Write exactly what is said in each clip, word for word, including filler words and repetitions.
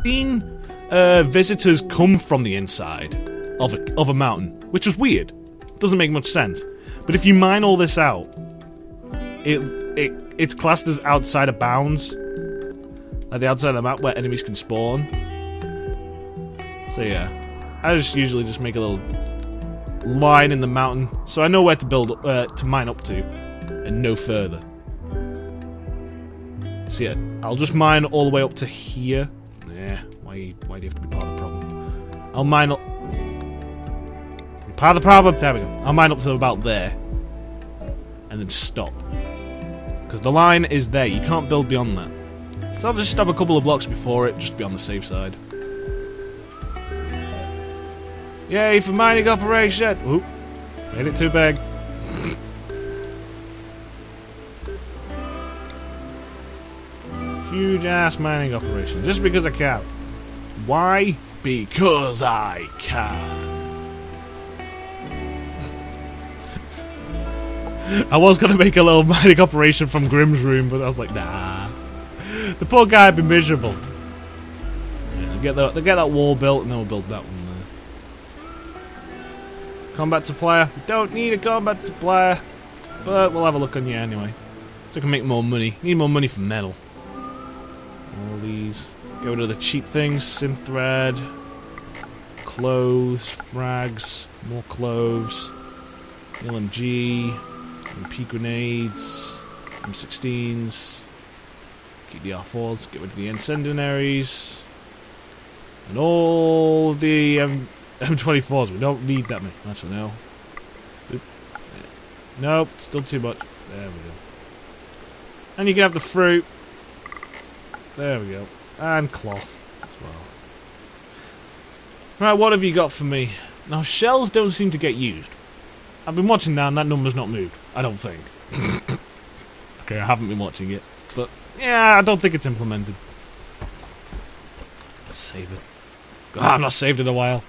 seen uh, visitors come from the inside of a, of a mountain, which was weird. Doesn't make much sense. But if you mine all this out, it it it's classed as outside of bounds, like the outside of the map where enemies can spawn. So yeah, I just usually just make a little line in the mountain, so I know where to build, uh, to mine up to, and no further. So yeah, I'll just mine all the way up to here. Nah, why, why do you have to be part of the problem? I'll mine up... Part of the problem? There we go. I'll mine up to about there. And then stop. Because the line is there, you can't build beyond that. So I'll just stop a couple of blocks before it, just to be on the safe side. Yay for mining operation! Oop, made it too big. Huge ass mining operation, just because I can. Why? Because I can. I was gonna make a little mining operation from Grimm's room, but I was like, nah. The poor guy would be miserable. Yeah, get that, get that wall built, and then we'll build that one. Combat supplier. We don't need a combat supplier, but we'll have a look on you anyway. So we can make more money. Need more money for metal. All these. Get rid of the cheap things. Synth thread. Clothes. Frags. More clothes. L M G. M P grenades. M sixteens. Keep the R fours. Get rid of the incendiaries. And all the... Um, M twenty-fours, we don't need that many. Actually, no. Oop. Nope, still too much. There we go. And you can have the fruit. There we go. And cloth as well. Right, what have you got for me? Now, shells don't seem to get used. I've been watching now and that number's not moved. I don't think. Okay, I haven't been watching it. But, yeah, I don't think it's implemented. Let's save it. God, I've not saved in a while.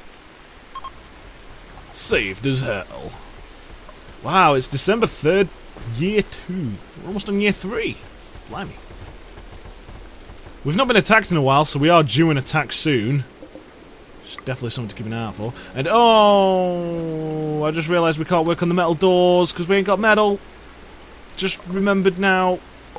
Saved as hell. Wow, it's December third, year two. We're almost on year three. Blimey. We've not been attacked in a while, so we are due an attack soon. It's definitely something to keep an eye out for. And oh, I just realised we can't work on the metal doors because we ain't got metal. Just remembered now.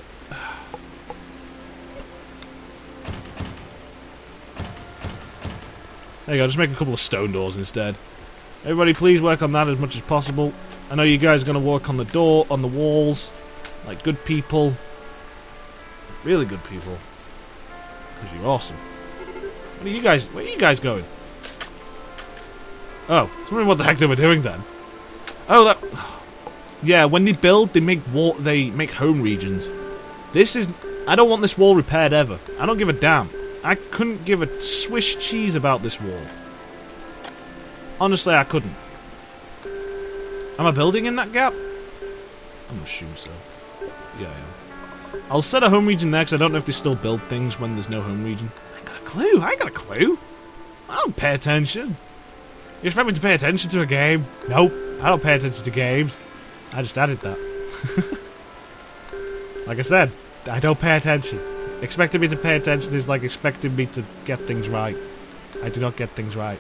There you go, just make a couple of stone doors instead. Everybody please work on that as much as possible. I know you guys are going to work on the door, on the walls, like good people. Really good people. Because you're awesome. What are you guys, where are you guys going? Oh, I was wondering what the heck they were doing then. Oh, that... Yeah, when they build, they make wall, they make home regions. This is... I don't want this wall repaired ever. I don't give a damn. I couldn't give a Swiss cheese about this wall. Honestly, I couldn't. Am I building in that gap? I'm assuming so. Yeah, I am. I'll set a home region there because I don't know if they still build things when there's no home region. I ain't got a clue. I ain't got a clue. I don't pay attention. You expect me to pay attention to a game? Nope. I don't pay attention to games. I just added that. Like I said, I don't pay attention. Expecting me to pay attention is like expecting me to get things right. I do not get things right.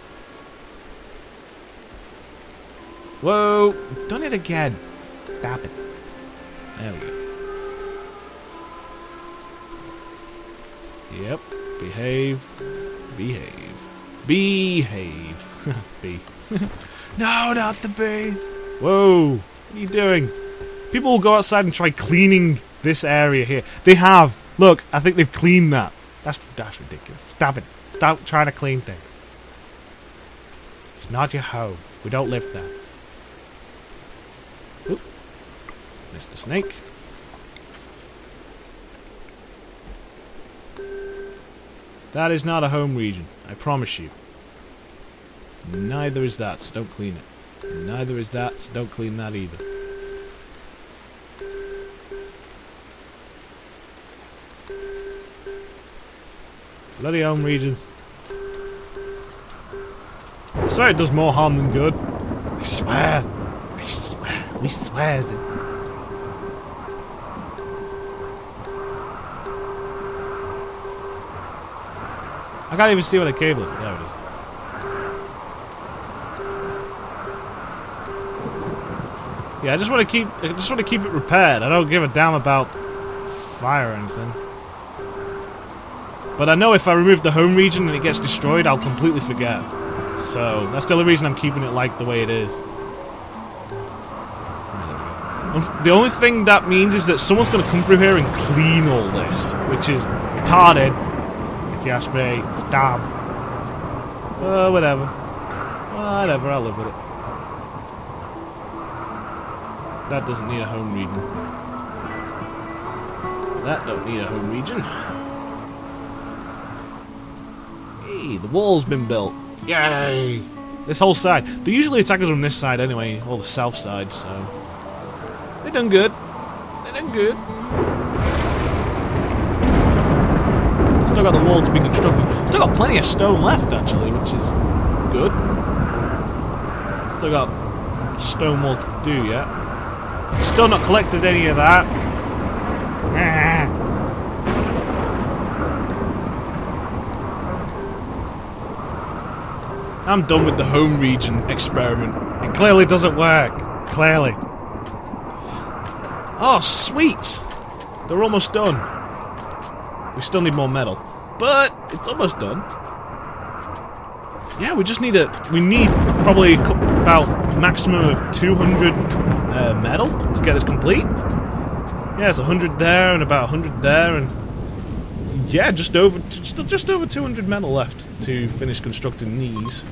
Whoa! Done it again. Stop it. There we go. Yep. Behave. Behave. Behave. Bee. No, not the bees. Whoa. What are you doing? People will go outside and try cleaning this area here. They have. Look, I think they've cleaned that. That's, that's ridiculous. Stop it. Stop trying to clean things. It's not your home. We don't live there. Oop. Mister Snake. That is not a home region. I promise you. Neither is that, so don't clean it. And neither is that, so don't clean that either. Bloody home regions. I swear it does more harm than good. I swear. I swear. We swears it. I can't even see where the cable is. There it is. Yeah, I just want to keep. I just want to keep it repaired. I don't give a damn about fire or anything. But I know if I remove the home region and it gets destroyed, I'll completely forget. So that's the only reason I'm keeping it like the way it is. The only thing that means is that someone's going to come through here and clean all this, which is retarded, if you ask me. Damn. Uh, whatever. Whatever, I'll live with it. That doesn't need a home region. That don't need a home region. Hey, the wall's been built. Yay! This whole side. They usually attack us from this side anyway, or the south side, so... They done good. They done good. Still got the wall to be constructed. Still got plenty of stone left, actually, which is good. Still got stone wall to do yet. Still not collected any of that. I'm done with the home region experiment. It clearly doesn't work. Clearly. Oh, sweet! They're almost done. We still need more metal, but it's almost done. Yeah, we just need a. We need probably about maximum of two hundred uh, metal to get this complete. Yeah, it's a hundred there and about a hundred there, and yeah, just over, just just over two hundred metal left to finish constructing these.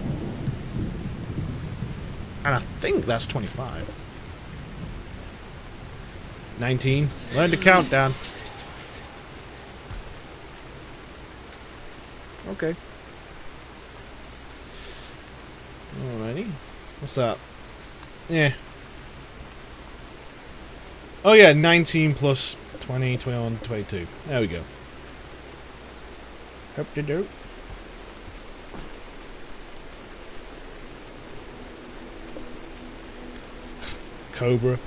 And I think that's twenty-five. nineteen. Learn to count down. Okay. Alrighty. What's that? Yeah. Oh yeah, nineteen plus twenty, twenty-one, twenty-two. There we go. Hope to do. Cobra.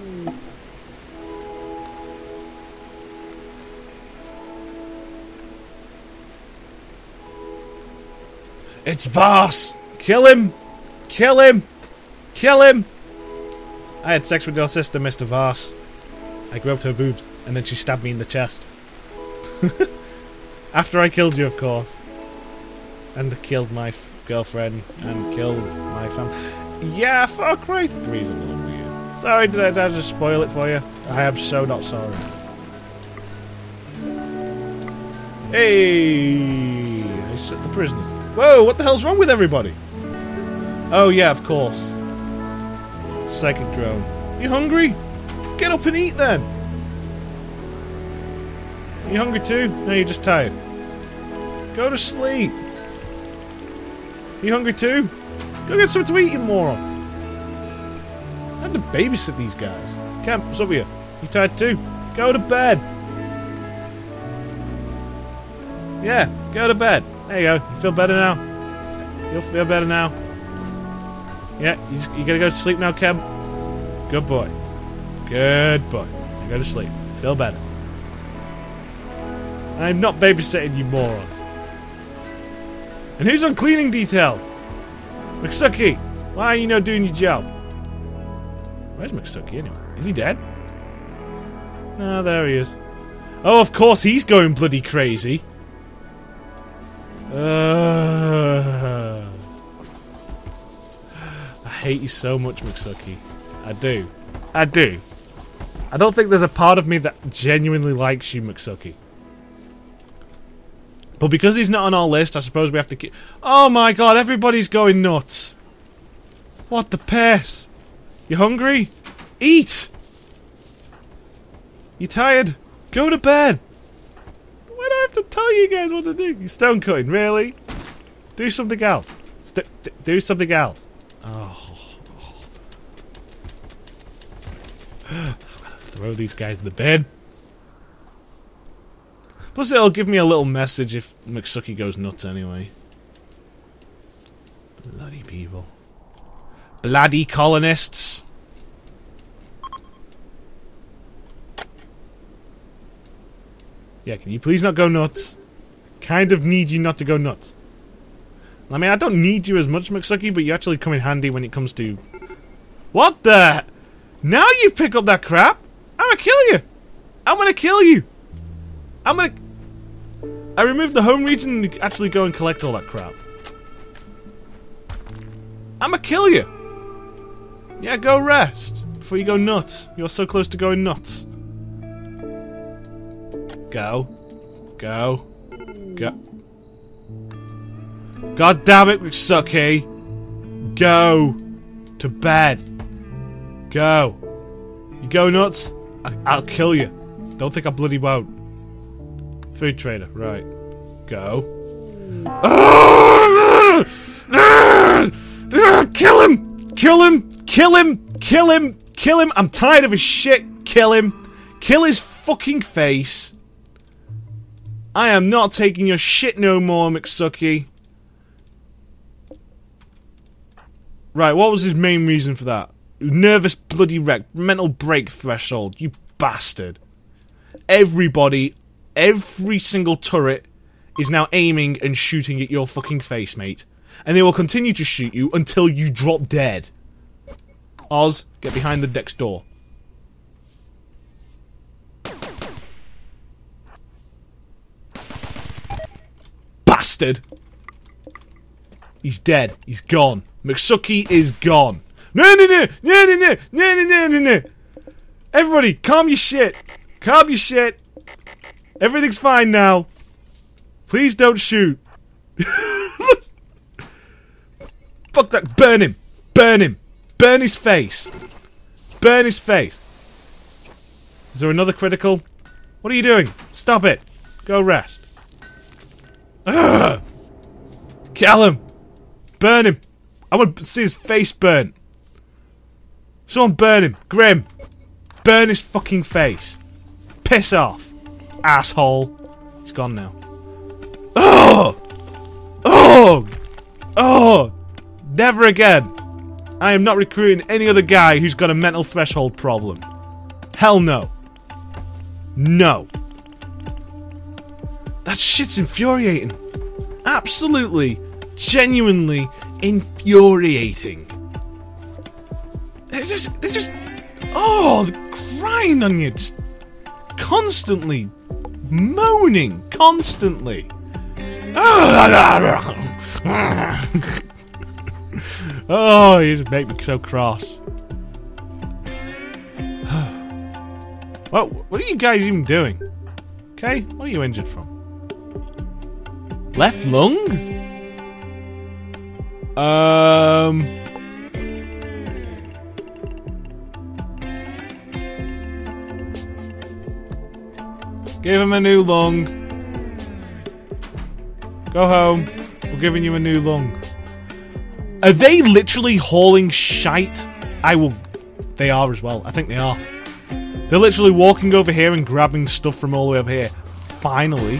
It's Voss! Kill him! Kill him! Kill him! I had sex with your sister, Mister Voss. I groped her boobs, and then she stabbed me in the chest. After I killed you, of course. And killed my f girlfriend, and killed my family. Yeah, Far Cry three is a little weird. Sorry, did I, did I just spoil it for you? I am so not sorry. Hey! I set the prisoners. Whoa, what the hell's wrong with everybody? Oh yeah, of course. Psychic drone. You hungry? Get up and eat then! You hungry too? No, you're just tired. Go to sleep. You hungry too? Go get something to eat, you moron. I have to babysit these guys. Camp, what's up with you? You tired too? Go to bed. Yeah, go to bed. There you go. You feel better now? You'll feel better now. Yeah, you, just, you gotta go to sleep now, Kev. Good boy. Good boy. You go to sleep. Feel better. I'm not babysitting you morons. And who's on cleaning detail? McSucky, why are you not doing your job? Where's McSucky anyway? Is he dead? No, there he is. Oh, of course he's going bloody crazy. Uh, I hate you so much, McSucky. I do. I do. I don't think there's a part of me that genuinely likes you, McSucky. But because he's not on our list, I suppose we have to keep... Oh my god, everybody's going nuts. What the piss? You hungry? Eat! You tired? Go to bed! Why do I have to tell you guys what to do? You're stone cutting, really? Do something else. St do something else. Oh. I'm gonna throw these guys in the bed. Plus it'll give me a little message if McSucky goes nuts anyway. Bloody people. Bloody colonists. Yeah, can you please not go nuts? kind of need you not to go nuts. I mean, I don't need you as much, McSucky, but you actually come in handy when it comes to... What the... Now you pick up that crap, I'm gonna kill you! I'm gonna kill you! I'm gonna... I removed the home region and actually go and collect all that crap. I'm gonna kill you! Yeah, go rest before you go nuts. You're so close to going nuts. Go. Go. Go. God damn it, McSucky! Go to bed. Go. You go nuts, I I'll kill you. Don't think I bloody won't. Food trader, right. Go. Kill him! Kill him! Kill him! Kill him! Kill him! I'm tired of his shit! Kill him! Kill his fucking face! I am not taking your shit no more, McSucky. Right, what was his main reason for that? Nervous bloody wreck. Mental break threshold. You bastard. Everybody, every single turret is now aiming and shooting at your fucking face, mate. And they will continue to shoot you until you drop dead. Oz, get behind the deck's door. Bastard! He's dead. He's gone. McSucky is gone. No, no, no! No, no, no! No, no, no, no, no! Everybody, calm your shit! Calm your shit! Everything's fine now. Please don't shoot. Fuck that. Burn him. Burn him. Burn his face. Burn his face. Is there another critical? What are you doing? Stop it. Go rest. Ugh. Kill him. Burn him. I want to see his face burnt. Someone burn him. Grim. Burn his fucking face. Piss off. Asshole. He's gone now. Oh! Oh! Oh! Never again. I am not recruiting any other guy who's got a mental threshold problem. Hell no. No. That shit's infuriating. Absolutely, genuinely infuriating. It's just, it's just, oh, the grind on you, just constantly moaning, constantly. Oh, you just make me so cross. Well, what are you guys even doing? Okay, what are you injured from? Left lung? Um... Give him a new lung. Go home. We're giving you a new lung. Are they literally hauling shite? I will... They are as well. I think they are. They're literally walking over here and grabbing stuff from all the way up here. Finally.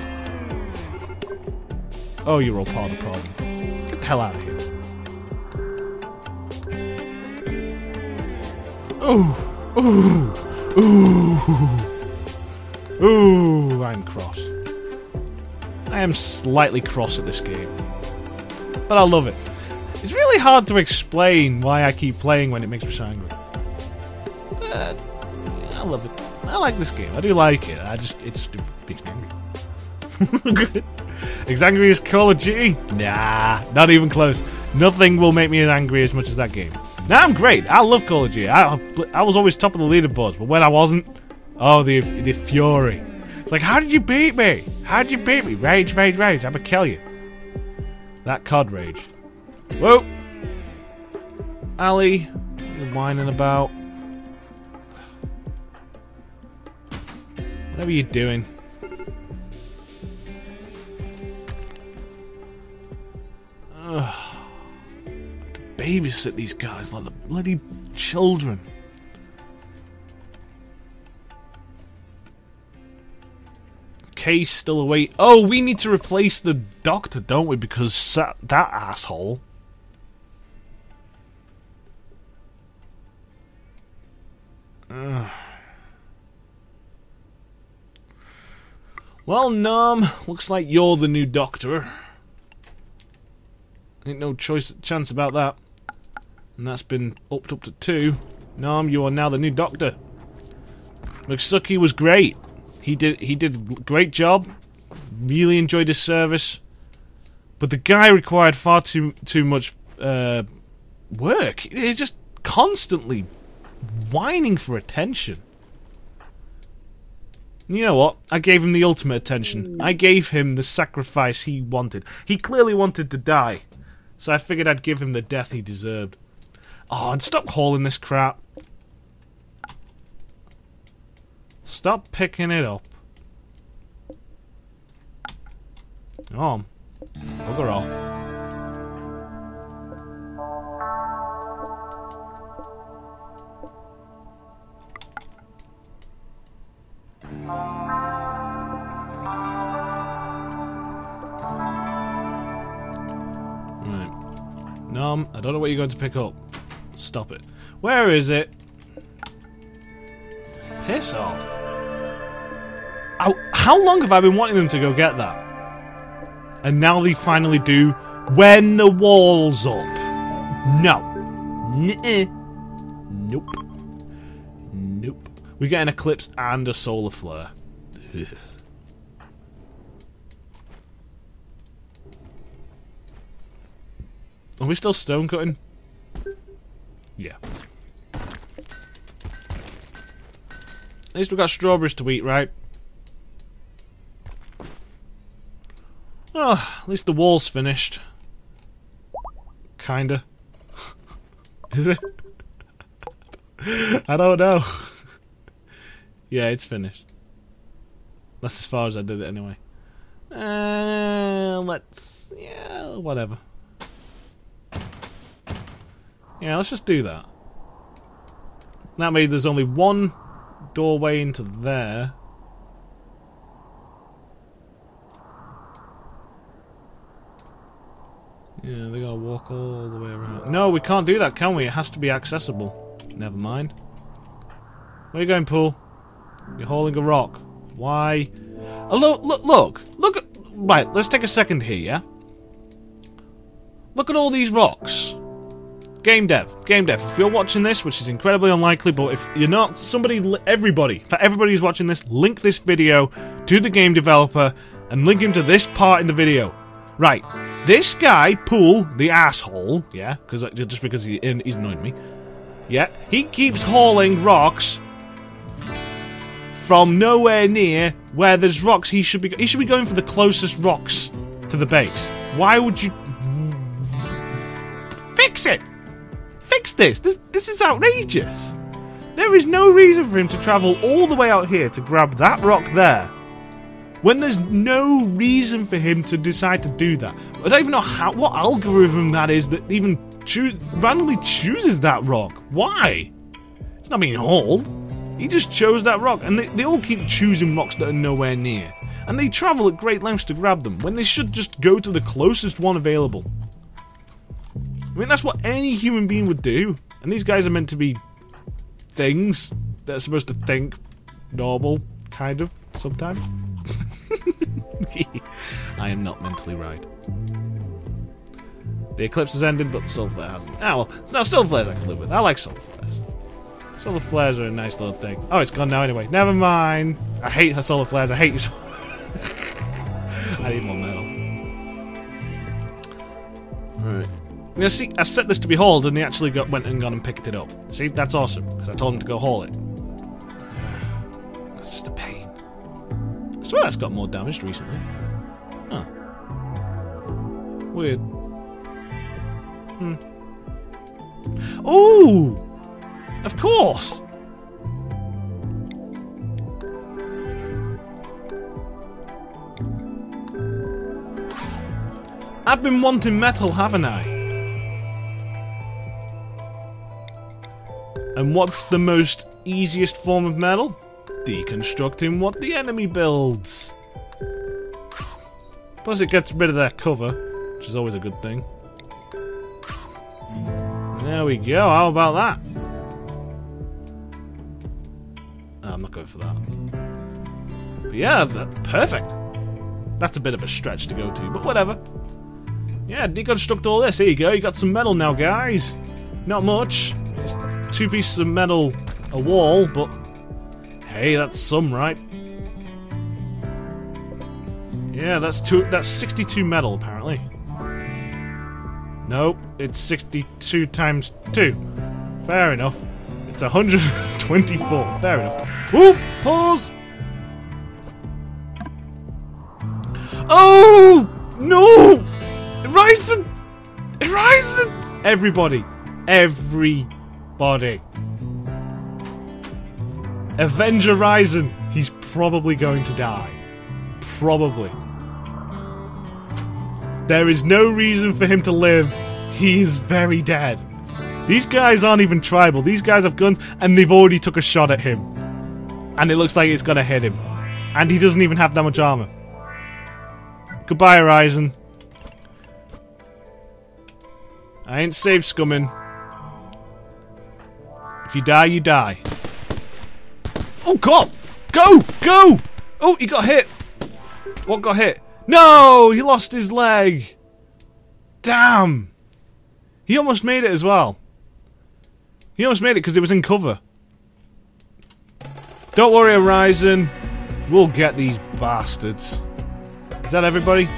Oh, you're all part of the problem. Get the hell out of here. Ooh. Ooh. Ooh. Ooh, I'm cross. I am slightly cross at this game. But I love it. It's really hard to explain why I keep playing when it makes me so angry. But I love it. I like this game. I do like it. I just, it just makes me angry. As angry as Call of Duty? Nah, not even close. Nothing will make me as angry as much as that game. Nah, I'm great. I love Call of Duty. I, I was always top of the leaderboards, but when I wasn't, oh, the the fury. It's like, how did you beat me? How did you beat me? Rage, rage, rage. I'm gonna kill you. That C O D rage. Whoa! Ali, what are you whining about? Whatever you're doing. Ugh. To babysit these guys like the bloody children. Case still away. Oh, we need to replace the doctor, don't we? Because that, that asshole. Ugh. Well, Nom, looks like you're the new doctor. Ain't no choice chance about that. And that's been upped up to two. Nom, you are now the new doctor. McSucky was great. He did he did a great job. Really enjoyed his service. But the guy required far too too much uh, work. He's just constantly whining for attention. You know what? I gave him the ultimate attention. I gave him the sacrifice he wanted. He clearly wanted to die. So I figured I'd give him the death he deserved. Oh, and stop hauling this crap. Stop picking it up. Oh, bugger off. Right. Nom, I don't know what you're going to pick up. Stop it. Where is it? Piss off. How, how long have I been wanting them to go get that? And now they finally do when the wall's up. No. Nuh-uh. Nope. Nope. We get an eclipse and a solar flare. Ugh. Are we still stone cutting? Yeah. At least we've got strawberries to eat, right? Oh, at least the wall's finished. Kinda. Is it? I don't know. Yeah, it's finished. That's as far as I did it anyway. Uh, let's... Yeah, whatever. Yeah, let's just do that. That means there's only one doorway into there. Yeah, they gotta walk all the way around. No, we can't do that, can we? It has to be accessible. Never mind. Where are you going, Pool? You're hauling a rock. Why? Oh, look, look, look! Look at... Right, let's take a second here, yeah? Look at all these rocks. Game dev. Game dev. If you're watching this, which is incredibly unlikely, but if you're not, somebody, everybody, for everybody who's watching this, link this video to the game developer and link him to this part in the video. Right. This guy, Pool, the asshole, yeah, because just because he, he's annoyed me, yeah, he keeps hauling rocks from nowhere near where there's rocks. He should be he should be going for the closest rocks to the base. Why would you fix it? Fix this. This this is outrageous. There is no reason for him to travel all the way out here to grab that rock there, when there's no reason for him to decide to do that. I don't even know how, what algorithm that is that even choose, randomly chooses that rock. Why? It's not being hauled. He just chose that rock, and they, they all keep choosing rocks that are nowhere near. And they travel at great lengths to grab them, when they should just go to the closest one available. I mean, that's what any human being would do. And these guys are meant to be things that are supposed to think normal, kind of, sometimes. I am not mentally right. The eclipse has ended, but the solar flare hasn't. Ah, well, no, solar flares I can live with. I like solar flares. Solar flares are a nice little thing. Oh, it's gone now anyway. Never mind. I hate her solar flares. I hate you so I need more metal. Alright. Now, see, I set this to be hauled, and they actually got, went and gone and picked it up. See, that's awesome, because I told them to go haul it. That's just a pain. I swear that's got more damaged recently. Huh. Weird. Hmm. Ooh! Of course! I've been wanting metal, haven't I? And what's the most easiest form of metal? Deconstructing what the enemy builds. Plus it gets rid of their cover, which is always a good thing. There we go, how about that? Oh, I'm not going for that. But yeah, that, perfect. That's a bit of a stretch to go to, but whatever. Yeah, deconstruct all this. Here you go. You got some metal now, guys. Not much. It's two pieces of metal a wall, but hey, that's some, right? Yeah, that's two. That's sixty-two metal, apparently. Nope, it's sixty-two times two. Fair enough. It's one hundred twenty-four. Fair enough. Whoop! Pause! Oh! No! Horizon! Horizon! Everybody. Everybody. Avenger Horizon. He's probably going to die. Probably. There is no reason for him to live. He is very dead. These guys aren't even tribal. These guys have guns, and they've already took a shot at him. And it looks like it's gonna hit him. And he doesn't even have that much armor. Goodbye, Horizon. I ain't safe, scumming. If you die, you die. Oh, God! Go! Go! Oh, he got hit. What got hit? No! He lost his leg. Damn. He almost made it as well. He almost made it because it was in cover. Don't worry, Horizon. We'll get these bastards. Is that everybody?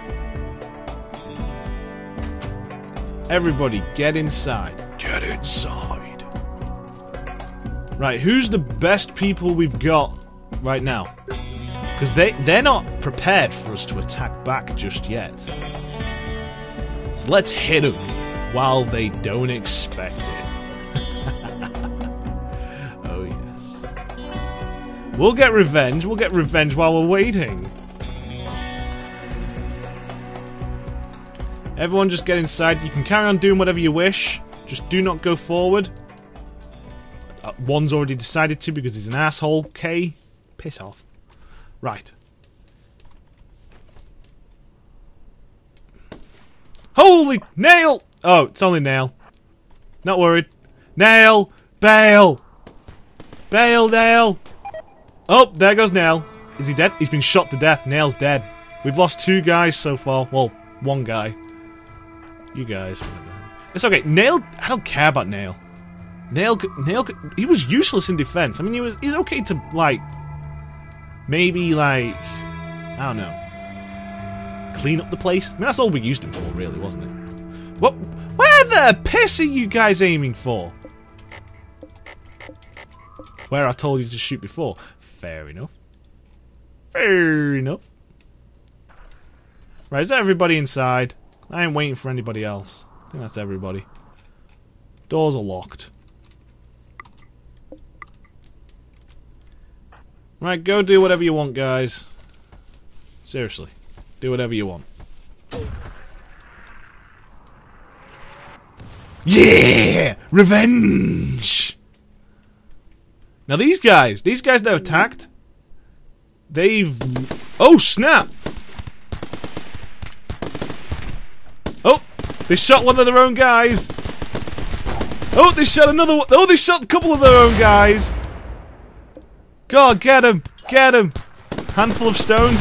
Everybody, get inside. Get inside. Right, who's the best people we've got right now? Because they, they're not prepared for us to attack back just yet. So let's hit them while they don't expect it. Oh yes. We'll get revenge. We'll get revenge while we're waiting. Everyone just get inside. You can carry on doing whatever you wish. Just do not go forward. Uh, one's already decided to because he's an asshole. Okay. Piss off. Right. Holy nail! Oh, it's only nail. Not worried. Nail! Bail! Bail, nail! Oh, there goes Nail. Is he dead? He's been shot to death. Nail's dead. We've lost two guys so far. Well, one guy. You guys. It's okay. Nail, I don't care about Nail. Nail, Nail, he was useless in defense. I mean, he was, he's okay to, like, maybe, like, I don't know, clean up the place. I mean, that's all we used him for, really, wasn't it? What? Where the piss are you guys aiming for? Where I told you to shoot before. Fair enough. Fair enough. Right, is that everybody inside? I ain't waiting for anybody else. I think that's everybody. Doors are locked. Right, go do whatever you want, guys. Seriously. Do whatever you want. Yeah! Revenge! Now these guys, these guys that have attacked, they've... Oh, snap! Oh! They shot one of their own guys! Oh, they shot another one! Oh, they shot a couple of their own guys! God, get him! Get him! Handful of stones.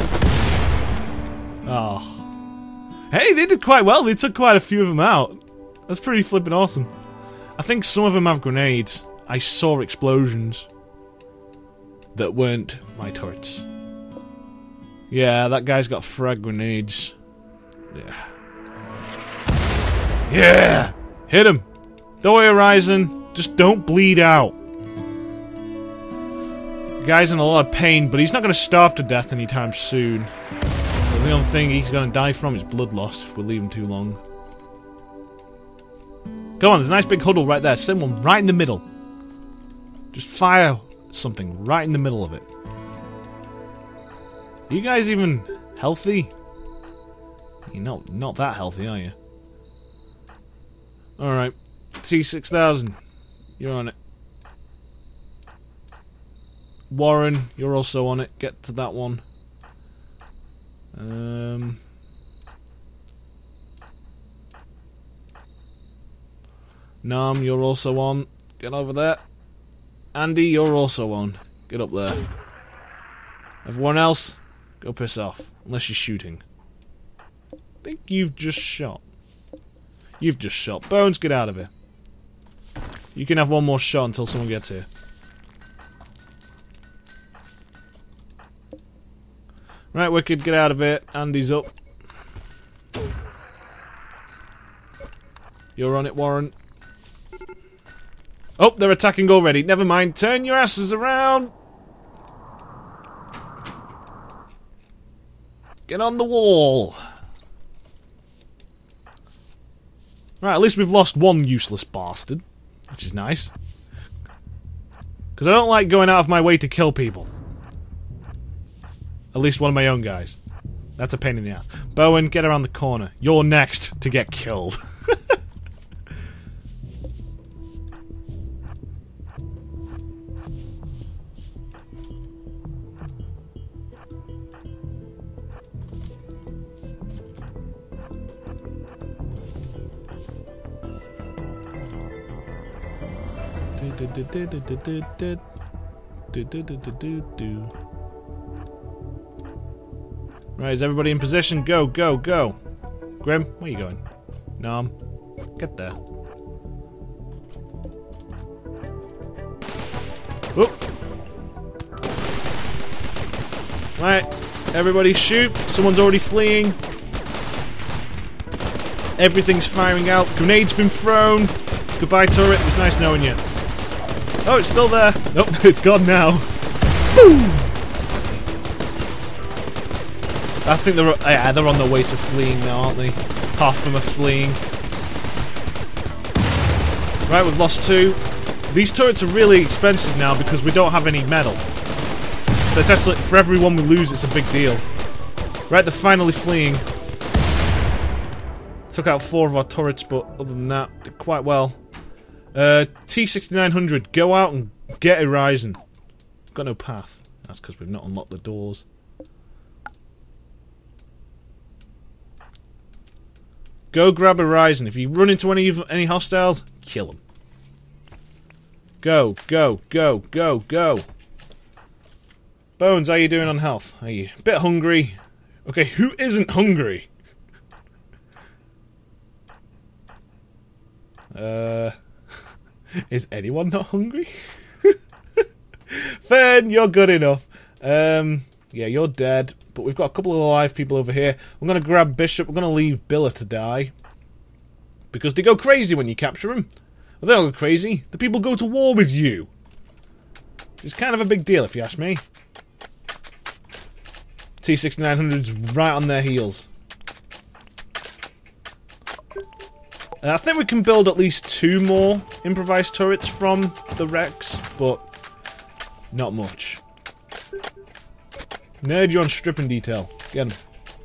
Oh. Hey, they did quite well. They took quite a few of them out. That's pretty flippin' awesome. I think some of them have grenades. I saw explosions that weren't my turrets. Yeah, that guy's got frag grenades. Yeah. Yeah! Hit him! Don't worry, Horizon. Just don't bleed out. The guy's in a lot of pain, but he's not going to starve to death anytime soon. So the only thing he's going to die from is blood loss if we leave him too long. Go on, there's a nice big huddle right there. Send one right in the middle. Just fire something right in the middle of it. Are you guys even healthy? You're not, not that healthy, are you? Alright. T six thousand. You're on it. Warren, you're also on it. Get to that one. Um... Nam, you're also on. Get over there. Andy, you're also on. Get up there. Everyone else, Go piss off. Unless you're shooting. I think you've just shot. You've just shot. Bones, get out of here. You can have one more shot until someone gets here. Right, Wicked, get out of it. Andy's up. You're on it, Warren. Oh, they're attacking already. Never mind. Turn your asses around. Get on the wall. Right, at least we've lost one useless bastard. Which is nice. Because I don't like going out of my way to kill people. At least one of my own guys. That's a pain in the ass. Bowen, get around the corner. You're next to get killed. Right, is everybody in position? Go, go, go. Grim, where are you going? Nom, get there. Whoop. Right, everybody shoot. Someone's already fleeing. Everything's firing out. Grenade's been thrown. Goodbye, turret. It was nice knowing you. Oh, it's still there. Nope, it's gone now. Boom. I think they're yeah, they're on their way to fleeing now, aren't they? Half of them are fleeing. Right, we've lost two. These turrets are really expensive now because we don't have any metal. So it's actually, for every one we lose, it's a big deal. Right, they're finally fleeing. Took out four of our turrets, but other than that, did quite well. Uh, T sixty-nine hundred, go out and get Horizon. Got no path. That's because we've not unlocked the doors. Go grab Horizon. If you run into any any hostiles, kill them. Go, go, go, go, go. Bones, how you doing on health? Are you a bit hungry? Okay, who isn't hungry? Uh, is anyone not hungry? Fern, you're good enough. Um, yeah, you're dead. But we've got a couple of alive people over here. I'm going to grab Bishop. We're going to leave Billa to die. Because they go crazy when you capture them. Well, they don't go crazy. The people go to war with you. It's kind of a big deal, if you ask me. T sixty-nine hundred's right on their heels. And I think we can build at least two more improvised turrets from the wrecks, but not much. Nerd, you on stripping detail. Get him.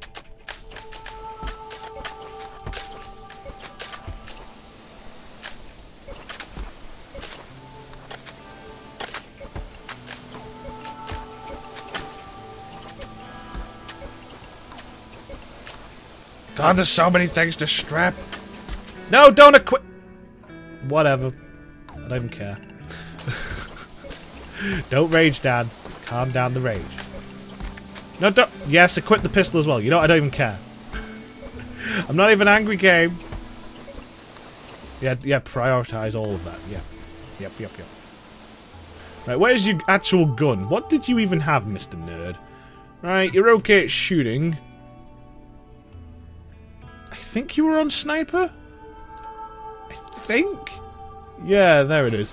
God, there's so many things to strip. No, don't equip. Whatever. I don't even care. Don't rage, Dad. Calm down the rage. No, don't. Yes, equip the pistol as well. You know what? I don't even care. I'm not even angry, game. Yeah, yeah. Prioritize all of that. Yeah. Yep, yep, yep. Right, where's your actual gun? What did you even have, Mister Nerd? Right, you're okay at shooting. I think you were on sniper? I think? Yeah, there it is.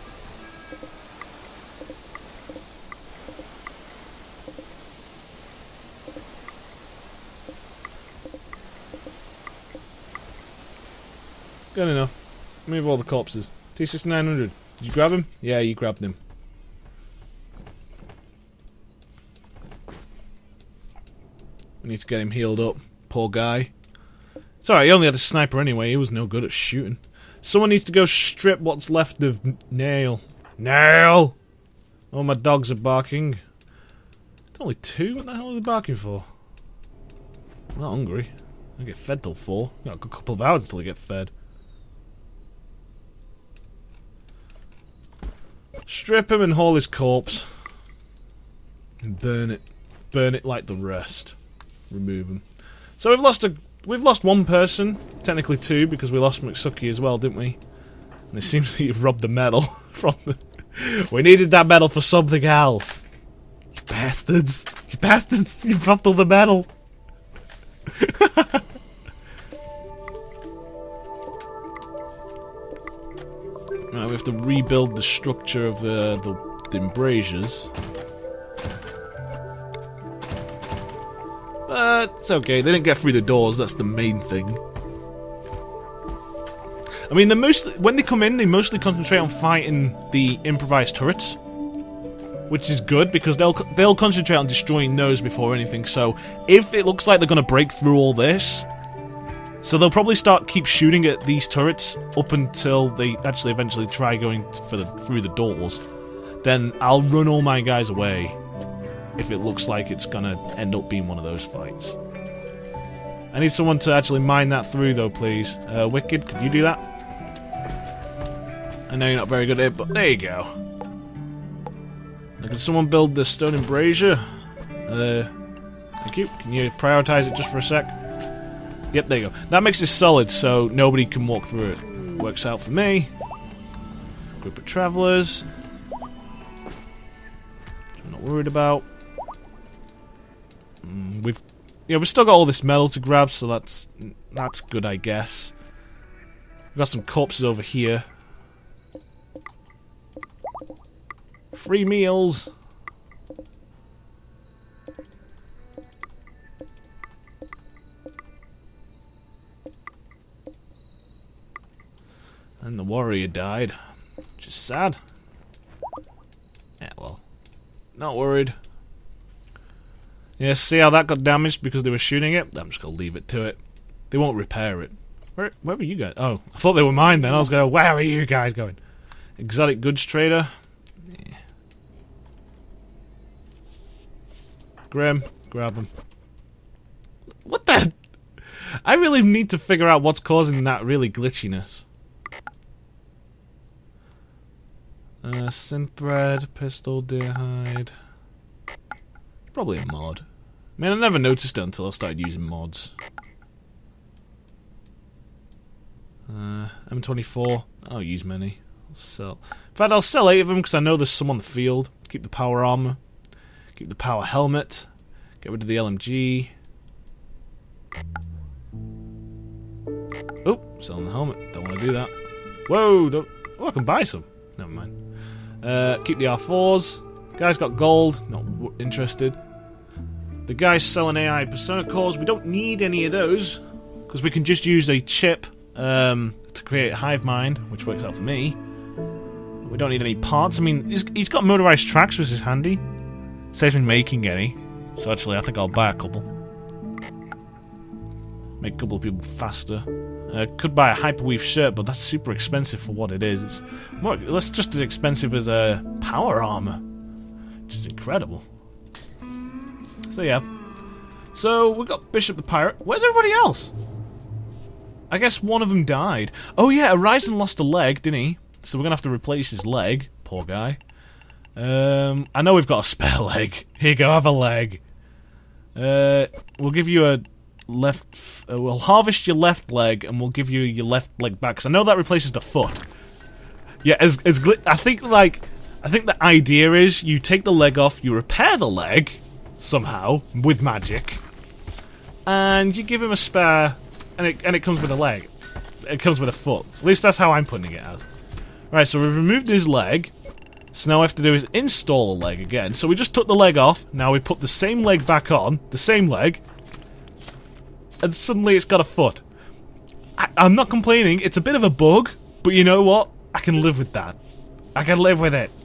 Good enough. Move all the corpses. T sixty-nine hundred. Did you grab him? Yeah, you grabbed him. We need to get him healed up. Poor guy. It's alright, he only had a sniper anyway. He was no good at shooting. Someone needs to go strip what's left of Nail. Nail! Oh, my dogs are barking. It's only two? What the hell are they barking for? I'm not hungry. I get fed till four. Got a good couple of hours until I get fed. Strip him and haul his corpse. And burn it. burn it like the rest. Remove them. So we've lost a we've lost one person, technically two, because we lost McSucky as well, didn't we? And it seems that you've robbed the medal from the. We needed that medal for something else. You bastards! You bastards! You robbed all the medal. Right, we have to rebuild the structure of uh, the, the embrasures. But it's okay, they didn't get through the doors, that's the main thing. I mean, they mostly, when they come in, they mostly concentrate on fighting the improvised turrets. Which is good, because they'll they'll concentrate on destroying those before anything, so if it looks like they're going to break through all this... So they'll probably start keep shooting at these turrets up until they actually eventually try going for the, through the doors. Then I'll run all my guys away if it looks like it's gonna end up being one of those fights. I need someone to actually mine that through though, please. Uh, Wicked, could you do that? I know you're not very good at it, but there you go. Now, can someone build the stone embrasure? Uh, thank you. Can you prioritize it just for a sec? Yep, there you go. That makes it solid, so nobody can walk through it. Works out for me. Group of travellers. I'm not worried about. Mm, we've, yeah, we've still got all this metal to grab, so that's that's good, I guess. We've got some corpses over here. Free meals. And the warrior died, which is sad. Yeah, well, not worried. Yeah, see how that got damaged because they were shooting it? I'm just gonna leave it to it. They won't repair it. Where, where were you guys? Oh, I thought they were mine then. I was going, where are you guys going? Exotic goods trader. Yeah. Grim, grab them. What the? I really need to figure out what's causing that really glitchiness. Uh, synth thread, pistol, deer hide. Probably a mod. I mean, I never noticed it until I started using mods. Uh, M twenty-four. I don't use many. I'll sell. In fact, I'll sell eight of them because I know there's some on the field. Keep the power armor. Keep the power helmet. Get rid of the L M G. Oh, selling the helmet. Don't want to do that. Whoa! Don't. Oh, I can buy some. Never mind. Uh, keep the R fours. Guy's got gold. Not w interested. The guy's selling A I persona cores. We don't need any of those because we can just use a chip um, to create a hive mind, which works out for me. We don't need any parts. I mean, he's, he's got motorized tracks, which is handy. Saves me making any. So actually, I think I'll buy a couple. Make a couple of people faster. Uh, could buy a hyperweave shirt, but that's super expensive for what it is. It's more, that's just as expensive as a power armor, which is incredible. So yeah. So we've got Bishop the Pirate. Where's everybody else? I guess one of them died. Oh yeah, Horizon lost a leg, didn't he? So we're gonna have to replace his leg. Poor guy. Um, I know we've got a spare leg. Here you go, have a leg. Uh, we'll give you a left. Uh, we'll harvest your left leg, and we'll give you your left leg back. Because I know that replaces the foot. Yeah, as as gl I think like I think the idea is you take the leg off, you repair the leg somehow with magic, and you give him a spare, and it and it comes with a leg. It comes with a foot. At least that's how I'm putting it as. Right, so we've removed his leg. So now all we have to do is install a leg again. So we just took the leg off. Now we put the same leg back on, the same leg, and suddenly it's got a foot. I, I'm not complaining. It's a bit of a bug, but you know what? I can live with that. I can live with it.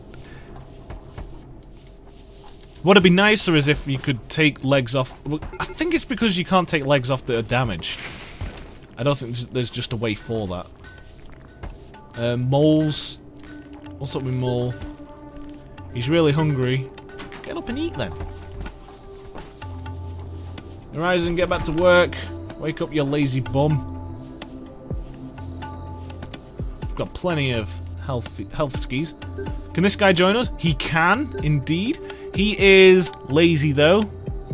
What'd be nicer is if you could take legs off. Well, I think it's because you can't take legs off that are damaged. I don't think there's just a way for that. Uh, moles. What's up with Mole? He's really hungry. Get up and eat then. Horizon, get back to work. Wake up, you lazy bum. We've got plenty of health health skis. Can this guy join us? He can, indeed. He is lazy though.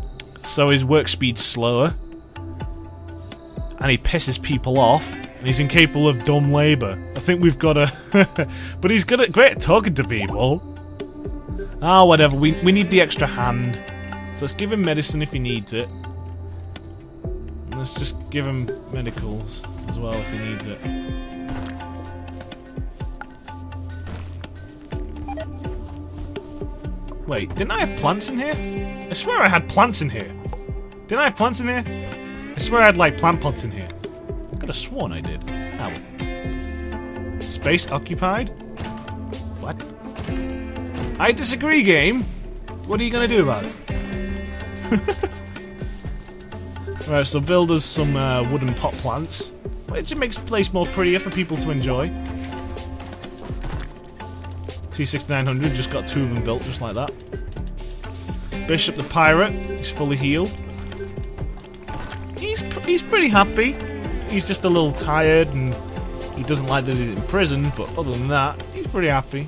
so his work speed's slower. And he pisses people off. And he's incapable of dumb labour. I think we've got to... but he's good at, great at talking to people. Ah, whatever. We, we need the extra hand. So let's give him medicine if he needs it. And let's just give him medicals as well if he needs it. Wait, didn't I have plants in here? I swear I had plants in here. Didn't I have plants in here? I swear I had, like, plant pots in here. I could have sworn I did. Ow. Space occupied? What? I disagree, game. What are you going to do about it? Right, so build us some uh, wooden pot plants. Which makes the place more prettier for people to enjoy. T sixty-nine hundred, just got two of them built just like that. Bishop the pirate, he's fully healed. He's, pr he's pretty happy. He's just a little tired and he doesn't like that he's in prison, but other than that, he's pretty happy.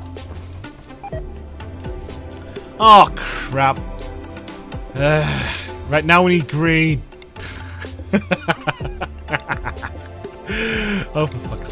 Oh, crap. Uh, right now we need green. Oh, for fuck's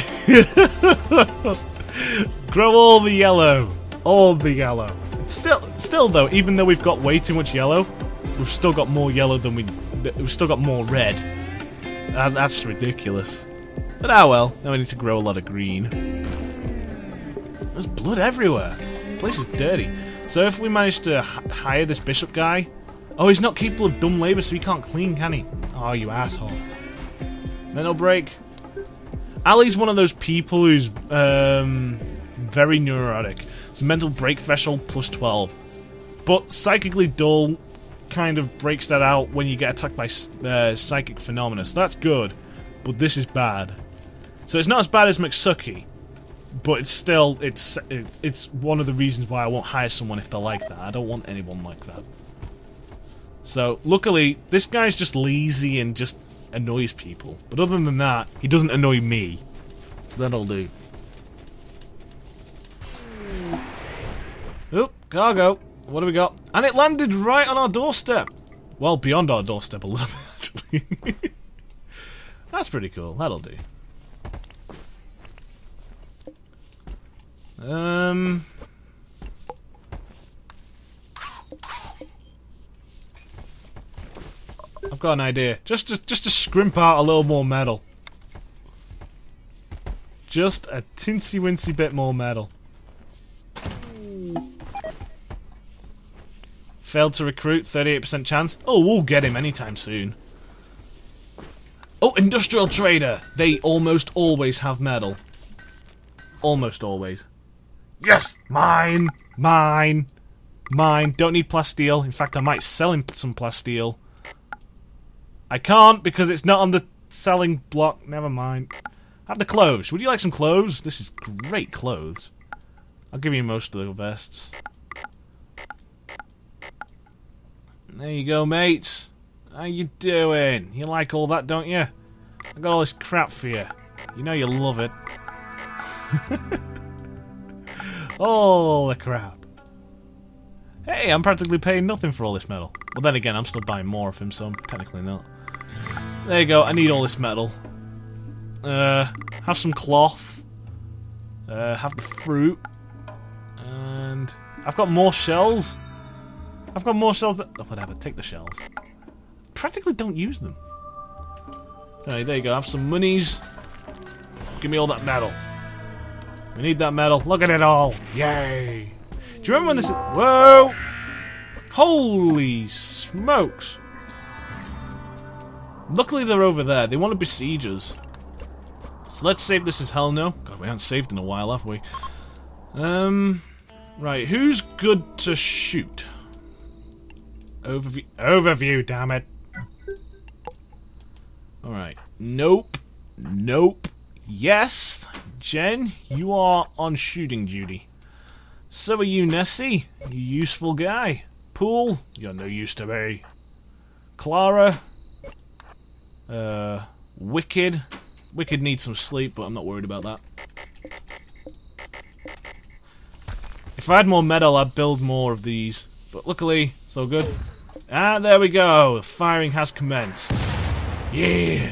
sake. Grow all the yellow. All the yellow. Still, still though, even though we've got way too much yellow, we've still got more yellow than we... We've still got more red. Uh, that's ridiculous. But ah well, now we need to grow a lot of green. There's blood everywhere. The place is dirty. So if we manage to h hire this bishop guy... Oh, he's not capable of dumb labour, so he can't clean, can he? Oh, you asshole. Mental break. Ali's one of those people who's um, very neurotic. It's a mental break threshold plus twelve. But psychically dull kind of breaks that out when you get attacked by uh, psychic phenomena. So that's good, but this is bad. So it's not as bad as McSucky, but it's still it's it, it's one of the reasons why I won't hire someone if they're like that. I don't want anyone like that. So luckily, this guy's just lazy and just annoys people. But other than that, he doesn't annoy me. So that'll do. Oop, cargo. What do we got? And it landed right on our doorstep. Well, beyond our doorstep a little bit, actually. That's pretty cool. That'll do. Um... I've got an idea. Just to, just to scrimp out a little more metal. Just a tinsy-wincy bit more metal. Failed to recruit, thirty-eight percent chance. Oh, we'll get him anytime soon. Oh, industrial trader! They almost always have metal. Almost always. Yes! Mine! Mine! Mine! Don't need plasteel. In fact, I might sell him some plasteel. I can't because it's not on the selling block. Never mind. Have the clothes. Would you like some clothes? This is great clothes. I'll give you most of the vests. There you go, mates. How you doing? You like all that, don't you? I got all this crap for you. You know you love it. All the crap. Hey, I'm practically paying nothing for all this metal. Well, then again, I'm still buying more of him, so I'm technically not. There you go. I need all this metal. Uh, have some cloth. Uh, have the fruit. And I've got more shells. I've got more shells that... Oh, whatever. Take the shells. Practically don't use them. Okay, there you go. Have some monies. Give me all that metal. We need that metal. Look at it all. Yay. Do you remember when this... Whoa! Holy smokes. Luckily they're over there. They want to besiege us. So let's save this as hell no. God, we haven't saved in a while, have we? Um... Right, who's good to shoot? Overview. Overview, damn it. Alright. Nope. Nope. Yes. Jen, you are on shooting duty. So are you, Nessie. You useful guy. Pool, you're no use to me. Clara. Uh, Wicked. Wicked needs some sleep, but I'm not worried about that. If I had more metal, I'd build more of these. But luckily, so good. Ah, there we go. Firing has commenced. Yeah.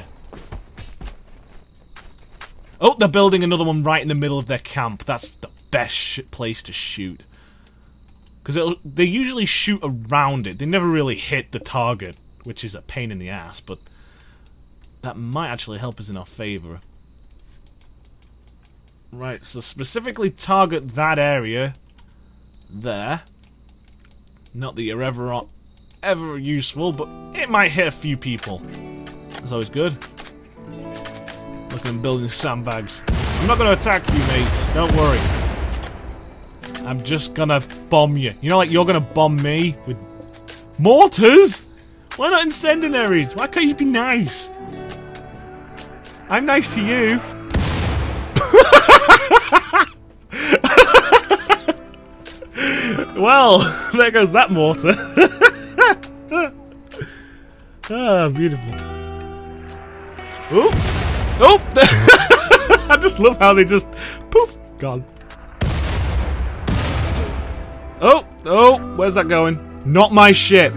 Oh, they're building another one right in the middle of their camp. That's the best sh place to shoot. Because they usually shoot around it. They never really hit the target, which is a pain in the ass, but that might actually help us in our favor. Right, so specifically target that area there. Not that you're ever, ever useful, but it might hit a few people. That's always good. Look at them building sandbags. I'm not going to attack you, mates. Don't worry. I'm just gonna bomb you. You know, like you're gonna bomb me with mortars? Why not incendiaries? Why can't you be nice? I'm nice to you. Well, there goes that mortar. Ah, beautiful. Oh, oh! I just love how they just poof, gone. Oh, oh, where's that going? Not my ship.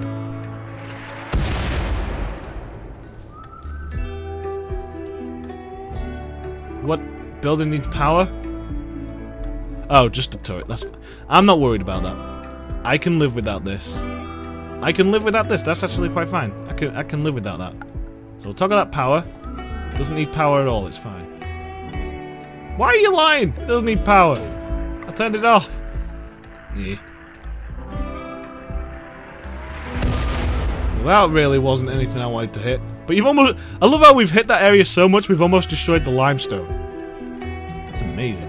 What building needs power? Oh, just a turret. That's. I'm not worried about that. I can live without this. I can live without this. That's actually quite fine. I can. I can live without that. So we'll toggle that power. Doesn't need power at all. It's fine. Why are you lying? It doesn't need power. I turned it off. Yeah. Well, that really wasn't anything I wanted to hit. But you've almost... I love how we've hit that area so much we've almost destroyed the limestone. It's amazing.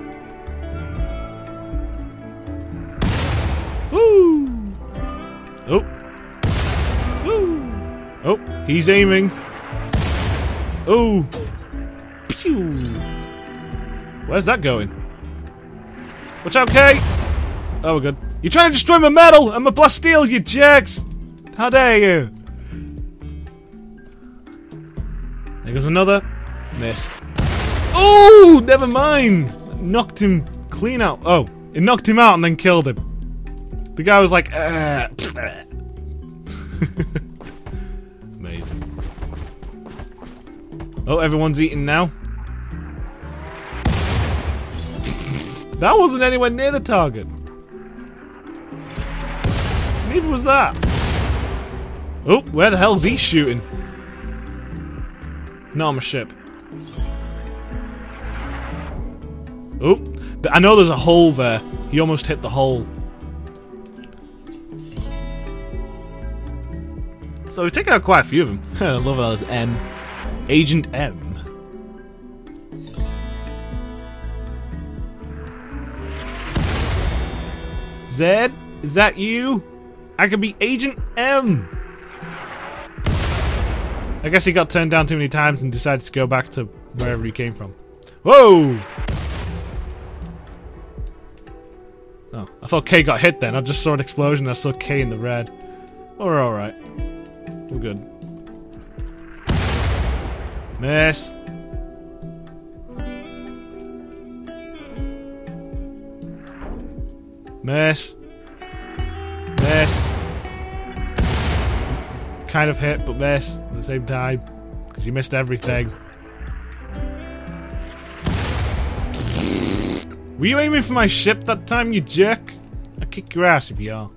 Woo! Oh. Woo! Oh, he's aiming. Oh. Pew! Where's that going? Watch out, Kay! Oh, we're good. You're trying to destroy my metal and my blasteel, you jerks! How dare you! There goes another. Miss. Oh, never mind! Knocked him clean out. Oh, it knocked him out and then killed him. The guy was like, ah. Amazing. Oh, everyone's eating now. That wasn't anywhere near the target. Neither was that. Oh, where the hell's he shooting? Not on my ship. Oh, I know there's a hole there. He almost hit the hole. So we've taken out quite a few of them. I love how there's M. Agent M. Zed? Is that you? I could be Agent M. I guess he got turned down too many times and decided to go back to wherever he came from. Whoa! Oh, I thought K got hit then. I just saw an explosion and I saw K in the red. Well, we're alright. We're good. Miss. Miss. Miss. Kind of hit, but miss at the same time. Because you missed everything. Were you aiming for my ship that time, you jerk? I'll kick your ass if you are.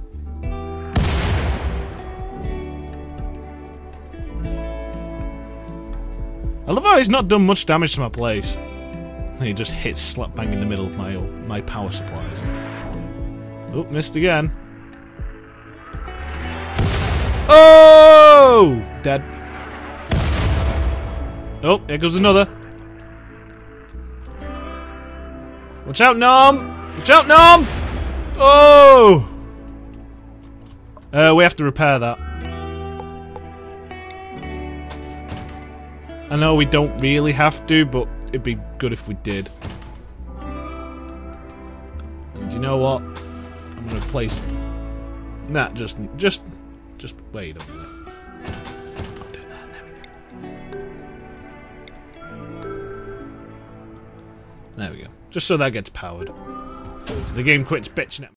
I love how he's not done much damage to my place. He just hits slap bang in the middle of my my power supplies. Oh, missed again. Oh! Dead. Oh, here goes another. Watch out, Nom! Watch out, Nom! Oh! Uh, we have to repair that. I know we don't really have to, but it'd be good if we did. And you know what? I'm gonna place. Nah, just, just, just wait a minute. I'll do that. There we go. There we go. Just so that gets powered. So the game quits bitching at me.